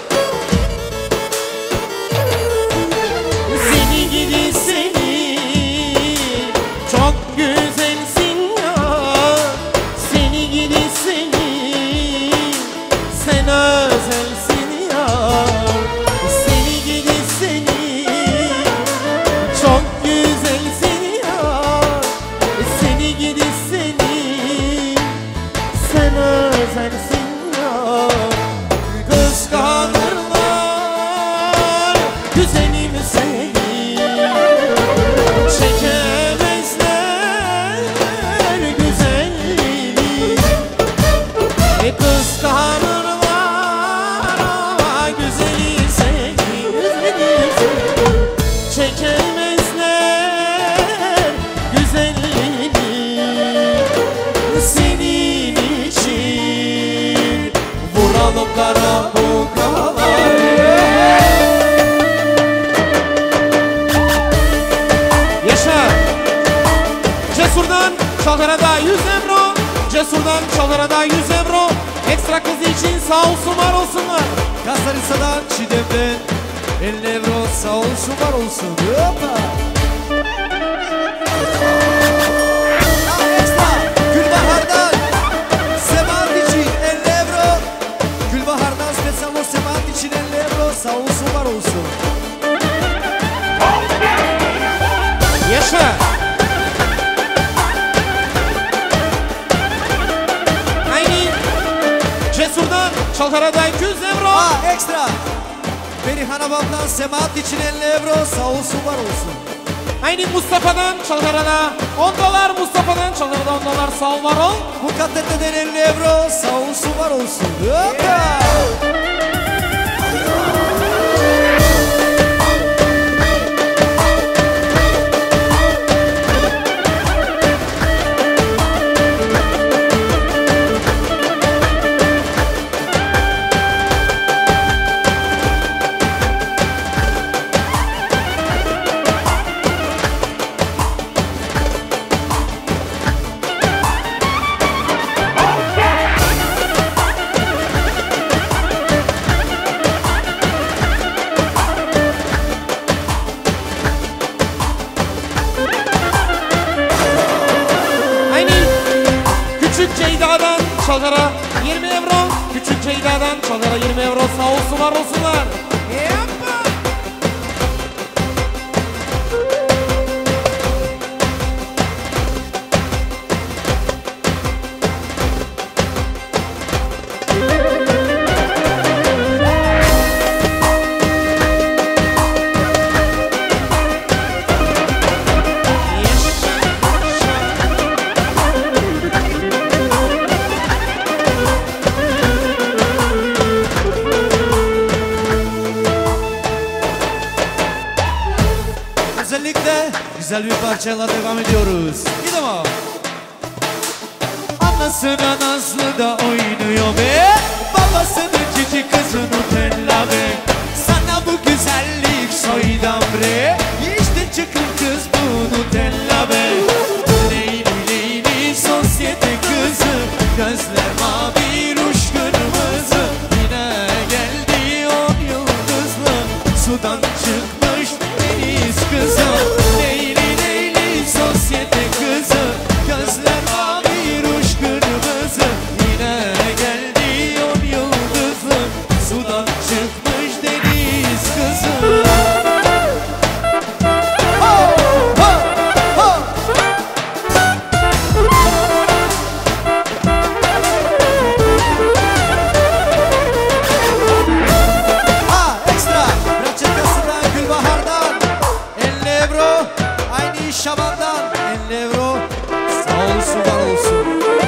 Seni gidi seni, çok güzelsin ya. Seni gidi seni, sen özelsin ya. Seni gidi seni, çok güzelsin ya. Seni gidi seni, sen özelsin ya. Kıskanırlar güzelim seni, çekemezler güzelliğini. E kıskanırlar ama güzeli seni, güzeli seni, çekemezler güzelliğini. Senin için vuralım karabukaları. Yaşa. Cesur'dan Çalhara'da yüz euro. Cesur'dan Çalhara'da yüz euro. Ekstra kızı için sağ olsun var olsunlar. Kastarisa'dan Çiğdem'den elli euro, sağ olsun var olsun. Hoppa. Daha ekstra Gülbahar'dan Semahat için elli euro. Gülbahar'dan Spesalo Semahat için elli euro, sağ olsun var olsun. Yaşa. Aynı Cesur'dan Çalhara'da yüz euro. Aa ekstra Perihan ablamdan Semahat için elli euro, sağ olsun var olsun. Aynı Mustafa'dan Çalhara'da on dolar. Mustafa'dan Çalhara'da on dolar, sağ ol var ol. Mukaddese'den elli euro, sağ olsun var olsun. Hoppa. Çalhara yirmi euro. Küçük Ceyda'dan Çalhara yirmi euro, sağ olsun var olsunlar. Yapma. Güzel bir parçayla devam ediyoruz. Gidelim abi. Anasına nazlı da oynuyor be, babasının cici kızı Nutella be. Sana bu güzellik soydan bre, işte çıkın kız bu Nutella be. Leyli leyli sosyete kızı, gözler mavi ruj kırmızı. Yine geldi on yıldızlı, sudan çıkmış deniz kızı. Leyli leyli sosyete kızı, gözler mavi ruj kırmızı. Yine geldi on yıldızlı, sudan çıkmış deniz kızı. Ho, ho, ho. Ha, ekstra. Reçetesinden Gülbahar'dan elli euro, aynı iş Şaban'dan elli euro. Sağ olsun, var olsun.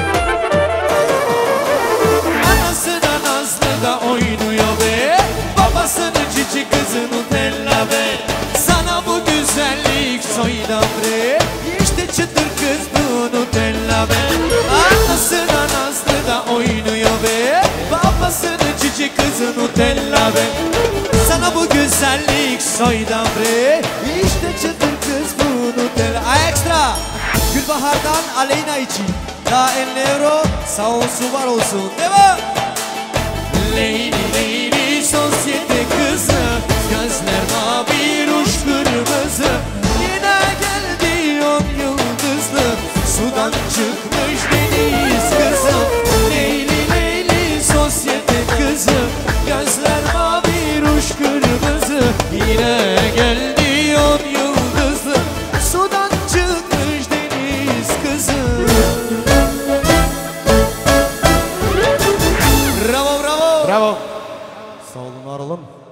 Anasına nazlı da oynuyor be, babasının cici kızı Nutella be. Sana bu güzellik soydan bre, işte çıtır kız bu Nutella be. Anasına nazlı da oynuyor be, babasının cici kızı Nutella be. Sana bu güzellik soydan bre, işte çıtır kız bu Nutella. Ay ekstra. Gülbahar'dan Aleyna için daha elli euro, sağ olsun, var olsun. Devam. Leyli leyli sosyete kızı, gözler mavi ruj kırmızı. Yine geldi on yıldızlı, sudan çıkmış deniz kızı. Leyli leyli sosyete kızı, gözler mavi ruj kırmızı. Yine geldi on yıldızlı, sudan çıkmış deniz kızı. Bravo bravo. Bravo. Sağ olun, var olun.